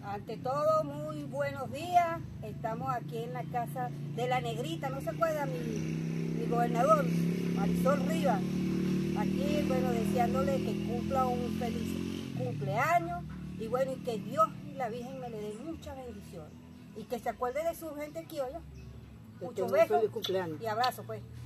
Ante todo, muy buenos días. Estamos aquí en la casa de la Negrita, ¿no se acuerda? Mi gobernador, Marisol Rivas. Aquí, bueno, deseándole que cumpla un feliz cumpleaños y bueno, y que Dios y la Virgen me le den muchas bendiciones. Y que se acuerde de su gente aquí, oye. Muchos besos y abrazos, pues.